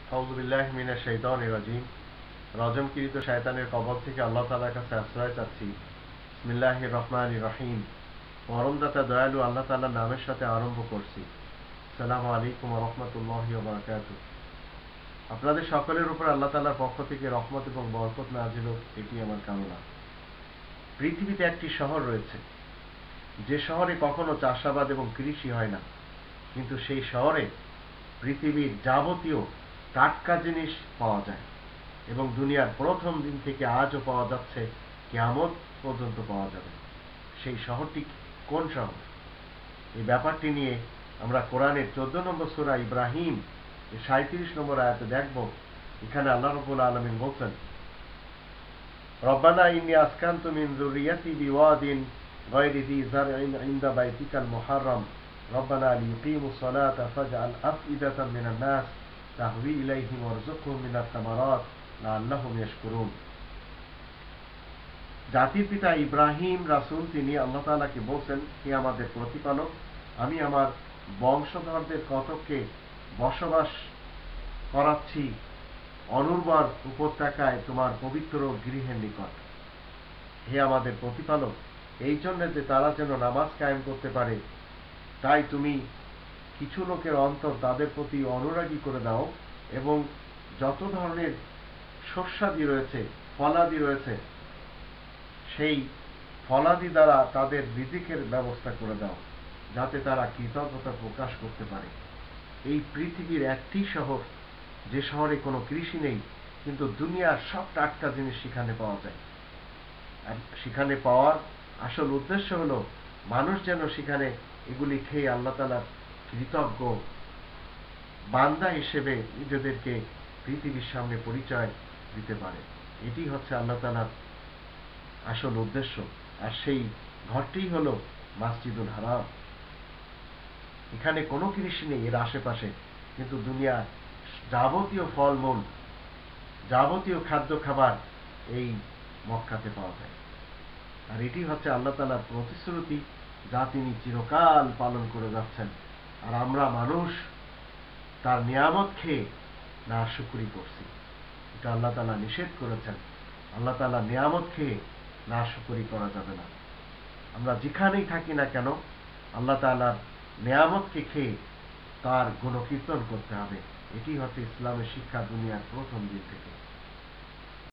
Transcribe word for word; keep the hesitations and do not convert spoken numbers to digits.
আউযু বিল্লাহি মিনাশ শাইতানির রাজিম। রজমকৃত শয়তানের কবল থেকে আল্লাহ তাআলার কাছে আশ্রয় চাচ্ছি। বিসমিল্লাহির রহমানির রহিম। পরমদাতা দয়ালু আল্লাহ তাআলার নামের সাথে আরম্ভ করছি। আসসালামু আলাইকুম ওয়া রাহমাতুল্লাহি ওয়া বারাকাতুহু। আপনাদের সকলের উপর আল্লাহ তাআলার পক্ষ থেকে রহমত এবং বরকত নাযিল হোক, এটি আমার কামনা। পৃথিবীতে একটি শহর রয়েছে, যে শহরে কখনো চাষাবাদ এবং কৃষি হয় না, কিন্তু সেই শহরে পৃথিবীর যাবতীয় টাটকা জিনিস পাওয়া যায় এবং দুনিয়ার প্রথম দিন থেকে আজও পাওয়া যাচ্ছে, কিয়ামত পর্যন্ত পাওয়া যাবে। সেই শহরটি কোন শহর? এই ব্যাপারটি নিয়ে আমরা কোরআনের চোদ্দ নম্বর সূরা ইব্রাহিম এর সাঁইত্রিশ নম্বর আয়াতে দেখব। এখানে আল্লাহ রাব্বুল আলামিন বলছেন, রব্বানা ইন্নী আসকানতু মিন যুররিয়াতি বিওয়াদিন গায়রি যি যারইন ইনদা বাইতিকাল মুহাররম রব্বানা লিয়ুকিমুস সালাতা ফাজআল আফইদাতাম মিনান নাস তাহওয়ি ইলাইহিম ওয়ারযুকহুম মিনাত তামারাত লাআল্লাহুম ইয়াশকুরুন। জাতির পিতা ইব্রাহিম রাসূল তিনি আল্লাহ তাআলাকে বলছেন, হে আমাদের প্রতিপালক, আমি আমার বংশধরদের কতককে বসবাস করাচ্ছি অনুর্বর উপত্যকায় তোমার পবিত্র গৃহের নিকট। হে আমাদের প্রতিপালক, এই জন্য যে তারা যেন নামাজ কায়েম করতে পারে, তাই তুমি কিছু লোকের অন্তর তাদের প্রতি অনুরাগী করে দাও এবং যত ধরনের শস্যাদি রয়েছে, ফলাদি রয়েছে, সেই ফলাদি দ্বারা তাদের রিজিকের ব্যবস্থা করে দাও, যাতে তারা কৃতজ্ঞতা প্রকাশ করতে পারে। এই পৃথিবীর একটি শহর, যে শহরে কোনো কৃষি নেই, কিন্তু দুনিয়ার সব টাটকা জিনিস সেখানে পাওয়া যায়। আর সেখানে পাওয়ার আসল উদ্দেশ্য হলো মানুষ যেন সেখানে এগুলি খেয়ে আল্লাহ তাআলার কৃতজ্ঞ বান্দা হিসেবে নিজেদেরকে পৃথিবীর সামনে পরিচয় দিতে পারে। এটি হচ্ছে আল্লাহ তাআলার আসল উদ্দেশ্য। আর সেই ঘরটিই হলো মসজিদুল হারাম। এখানে কোনো কৃষি নেই এর আশেপাশে, কিন্তু দুনিয়ার যাবতীয় ফলমূল, যাবতীয় খাদ্য খাবার এই মক্কাতে পাওয়া যায়। আর এটি হচ্ছে আল্লাহ তাআলার প্রতিশ্রুতি, যা তিনি চিরকাল পালন করে যাচ্ছেন। আর আমরা মানুষ তার নিয়ামত খেয়ে নাশুকরি করছি। এটা আল্লাহ তাআলা নিষেধ করেছেন। আল্লাহ তাআলা নিয়ামত খেয়ে নাশুকরি করা যাবে না। আমরা যেখানেই থাকি না কেন, আল্লাহ তাআলার নিয়ামতকে খেয়ে তার গুণকীর্তন করতে হবে। এটি হচ্ছে ইসলামের শিক্ষা দুনিয়ার প্রথম দিন থেকে।